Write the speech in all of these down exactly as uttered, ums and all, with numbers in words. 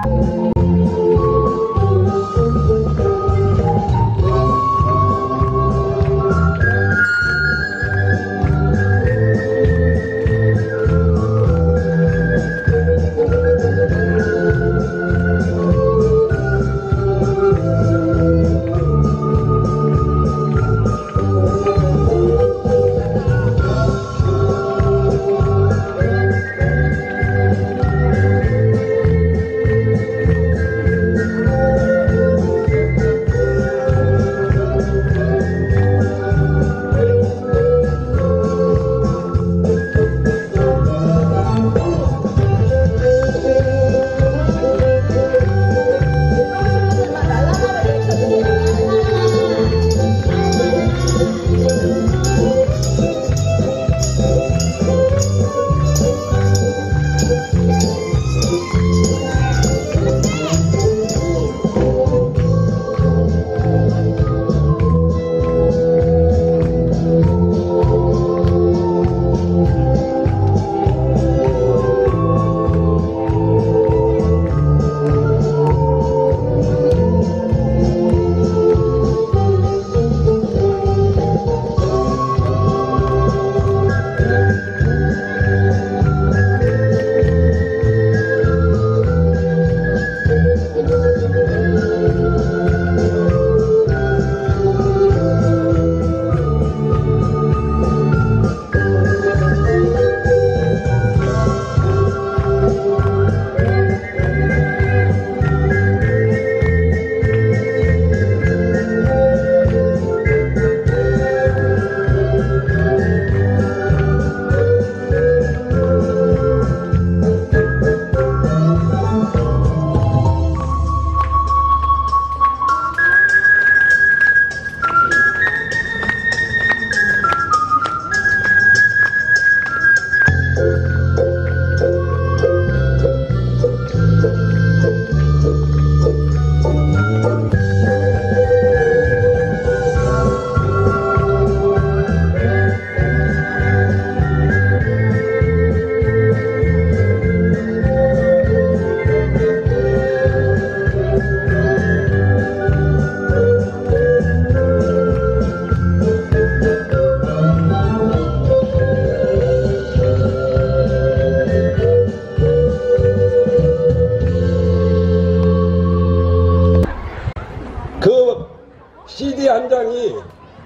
씨디 한 장이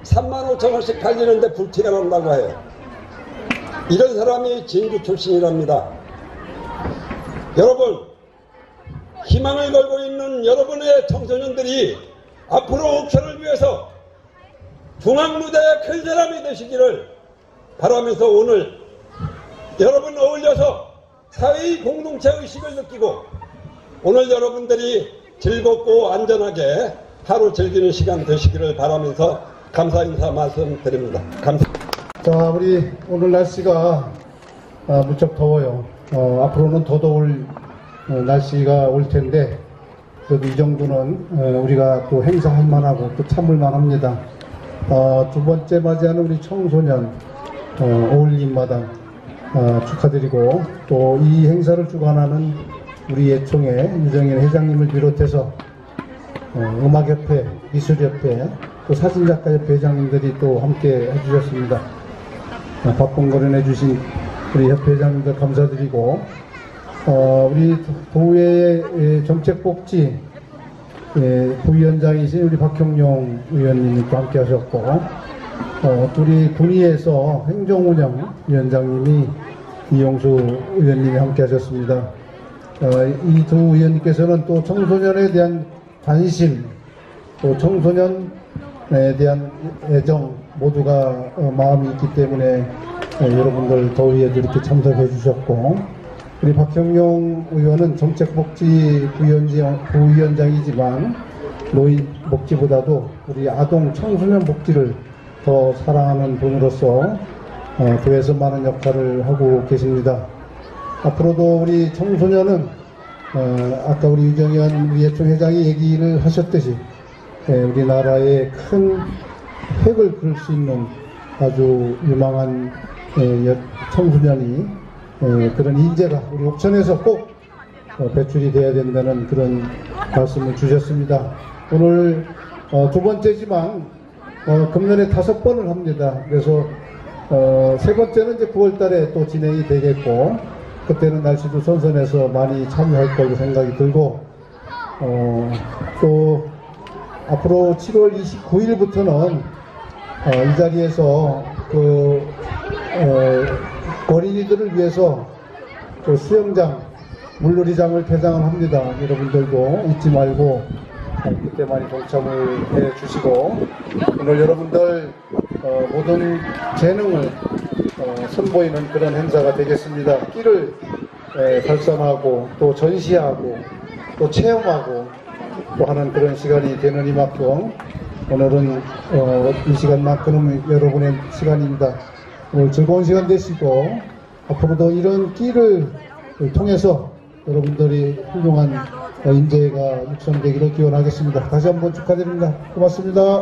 삼만 오천 원씩 팔리는데 불티가 난다고 해요. 이런 사람이 진주 출신이랍니다. 여러분, 희망을 걸고 있는 여러분의 청소년들이 앞으로 옥천을 위해서 중앙무대의 큰 사람이 되시기를 바라면서 오늘 여러분 어울려서 사회의 공동체 의식을 느끼고 오늘 여러분들이 즐겁고 안전하게 하루 즐기는 시간 되시기를 바라면서 감사 인사 말씀드립니다. 감사합니다. 자, 우리 오늘 날씨가 아, 무척 더워요. 어, 앞으로는 더 더울 어, 날씨가 올 텐데 그래도 이 정도는 어, 우리가 또 행사할 만하고 또 참을 만합니다. 어, 두 번째 맞이하는 우리 청소년 어, 어울림마당 어, 축하드리고 또 이 행사를 주관하는 우리 예총의 유정인 회장님을 비롯해서 어, 음악협회, 미술협회, 또 사진작가협회 회장님들이 또 함께 해주셨습니다. 어, 바쁜 거론해주신 우리 협회 회장님들 감사드리고 어, 우리 도의회 정책복지 예, 부위원장이신 우리 박형용 의원님이 또 함께 하셨고 어, 우리 군의에서 행정운영 위원장님이 이용수 의원님이 함께 하셨습니다. 어, 이 두 의원님께서는 또 청소년에 대한 관심, 또 청소년에 대한 애정 모두가 어, 마음이 있기 때문에 어, 여러분들 더위에도 이렇게 참석해 주셨고 우리 박형용 의원은 정책복지 부위원장이지만 노인 복지보다도 우리 아동 청소년 복지를 더 사랑하는 분으로서 어, 교회에서 많은 역할을 하고 계십니다. 앞으로도 우리 청소년은 어, 아까 우리 유정현 우리 예총 회장이 얘기를 하셨듯이 에, 우리나라의 큰 획을 그을 수 있는 아주 유망한 에, 청소년이 에, 그런 인재가 우리 옥천에서 꼭 어, 배출이 돼야 된다는 그런 말씀을 주셨습니다. 오늘 어, 두 번째지만 어, 금년에 다섯 번을 합니다. 그래서 어, 세 번째는 이제 구월 달에 또 진행이 되겠고, 그때는 날씨도 선선해서 많이 참여할 걸로 생각이 들고, 어, 또 앞으로 칠월 이십구일부터는 어, 이 자리에서 그 어, 어린이들을 위해서 또 수영장, 물놀이장을 개장을 합니다. 여러분들도 잊지 말고 그때 많이 동참을 해 주시고, 오늘 여러분들 어, 모든 재능을 어, 선보이는 그런 행사가 되겠습니다. 끼를 에, 발산하고 또 전시하고 또 체험하고 또 하는 그런 시간이 되는 이만큼 오늘은 어, 이 시간만큼은 여러분의 시간입니다. 오늘 즐거운 시간 되시고, 앞으로도 이런 끼를 통해서 여러분들이 훌륭한 인재가 육성되기를 기원하겠습니다. 다시 한번 축하드립니다. 고맙습니다.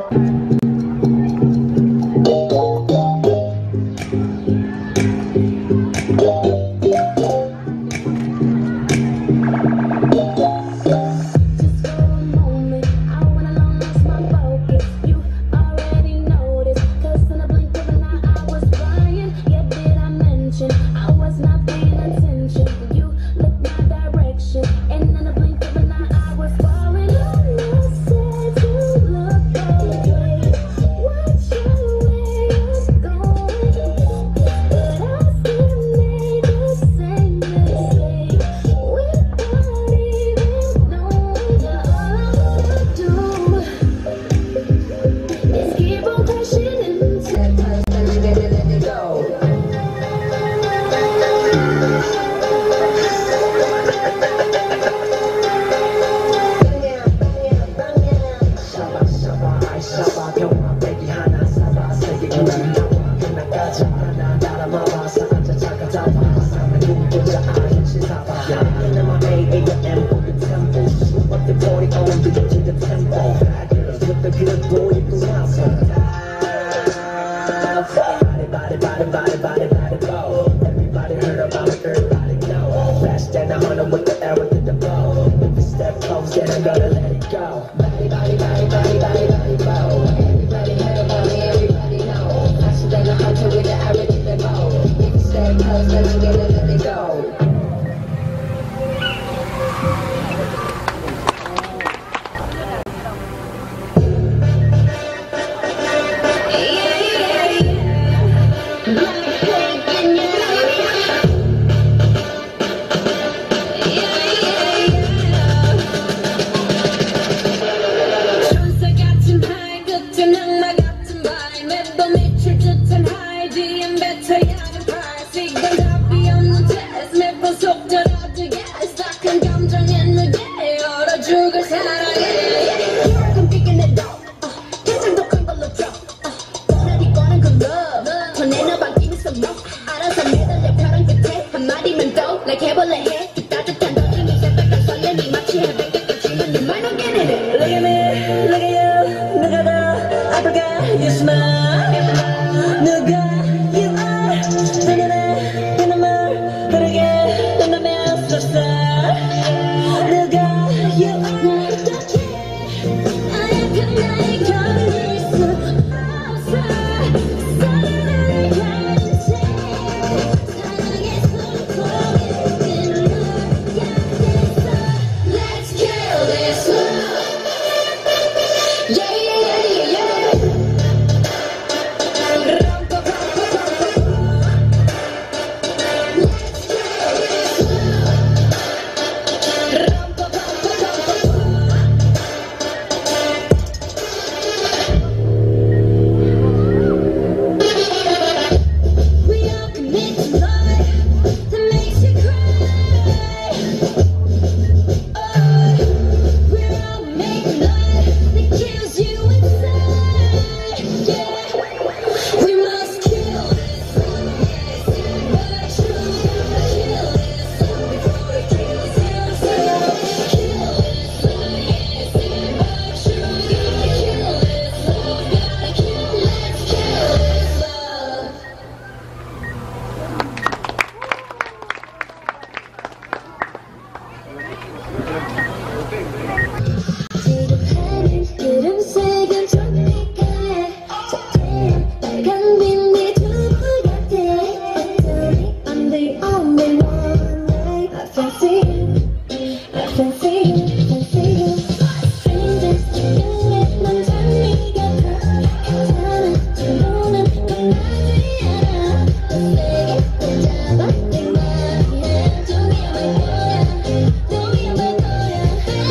기름 색은 tropical 저 태양 빨간 빛이 두불 같아 어쩌니 I'm the only one I fancy you I fancy you fancy you Strangers 중에 넌 장미 같아 괜찮아 주로는 건 나지 않아 세게 잡아 내 맘이야 종이만 거야 종이만 거야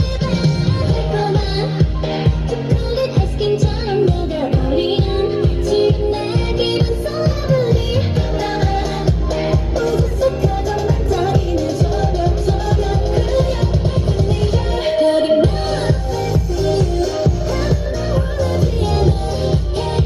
초콜릿 아이스크림처럼 녹아버리는 지금 내 기분 so lovely 우수숙하고 반짝이는 저녁 저녁 그려 But in my face you I wanna be alone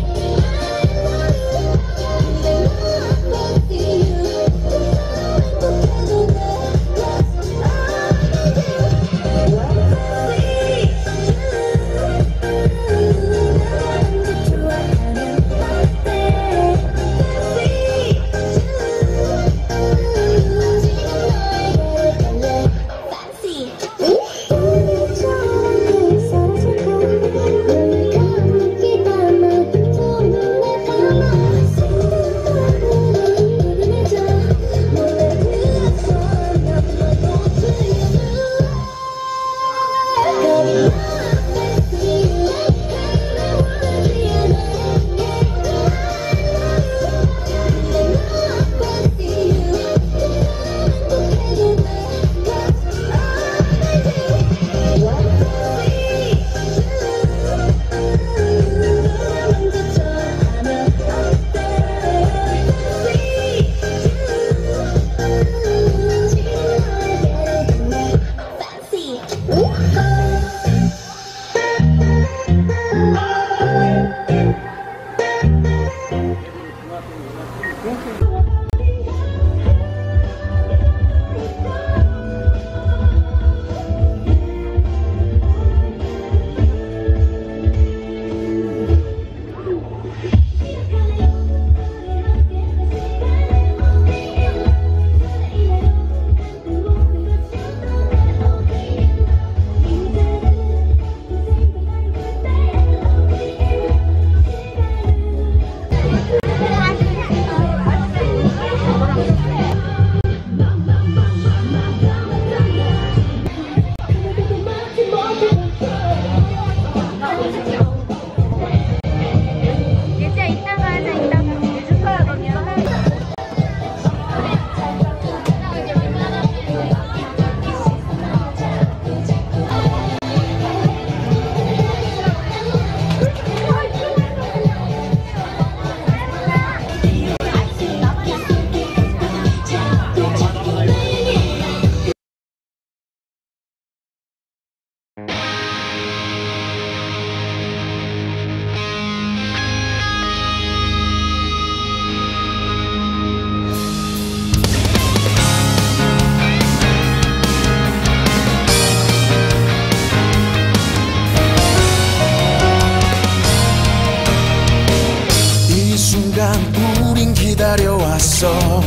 기다려왔어.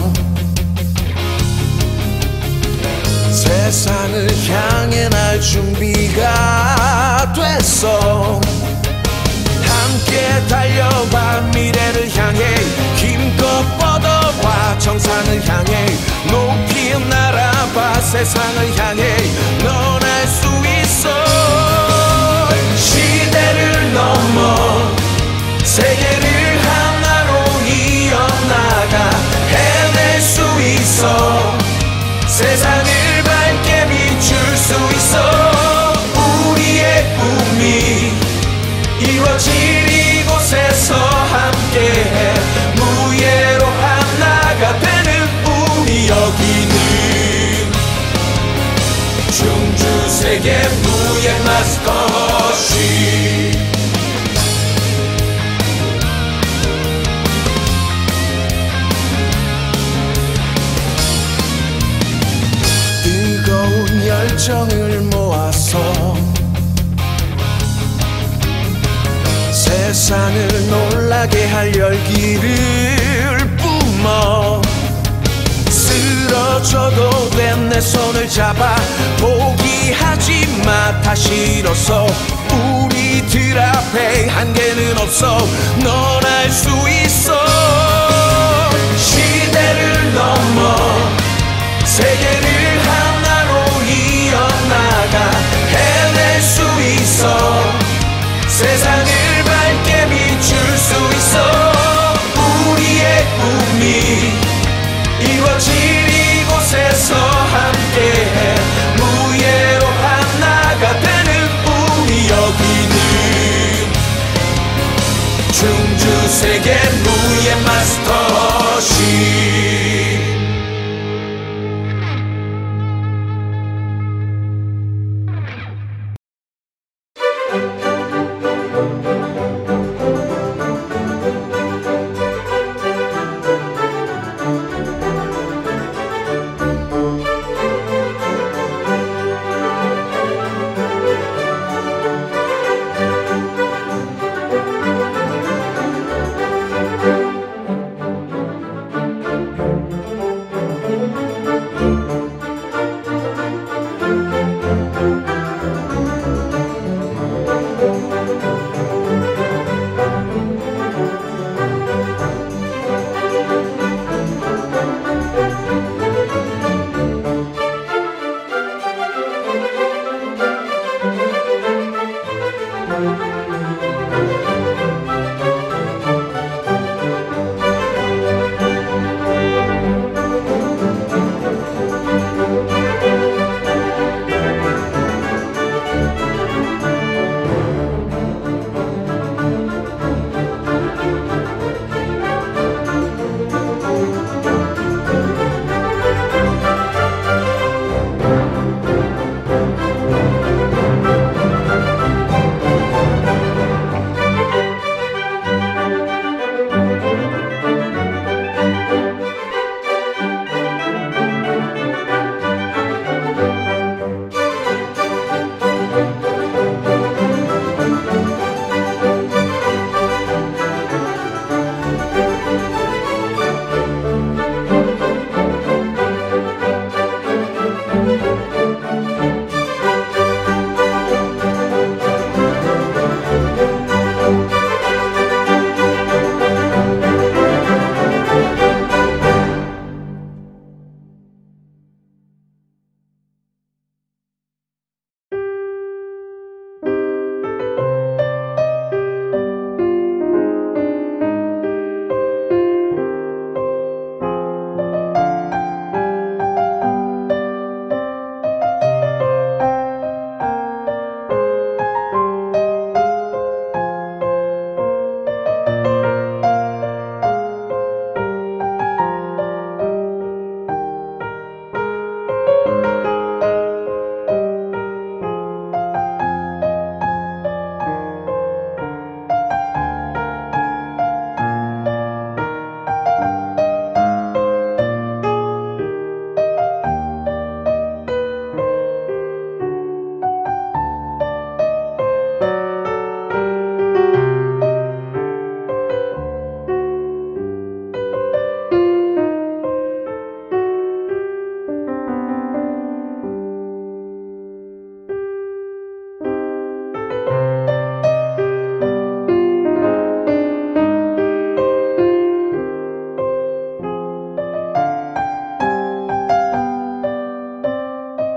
세상을 향해 날 준비가 됐어. 함께 달려봐 미래를 향해 힘껏 뻗어봐 정상을 향해 높이 날아봐 세상을 향해 넌 알 수 있어. 시대를 넘어 세계를 하나로 이어나가 해낼 수 있어. 세상을 밝게 비출 수 있어. 우리의 꿈이 이루어질 이곳에서 함께해 무예로 하나가 되는 우리 여기는 충주 세계 무예 마스터십. 뜨거운 열정을 모아서 세상을 놀라게 할 열기를 뿜어. 쓰러져도 돼 내 손을 잡아 포기하 싫어서 우리들 앞에 한계는 없어 넌 알 수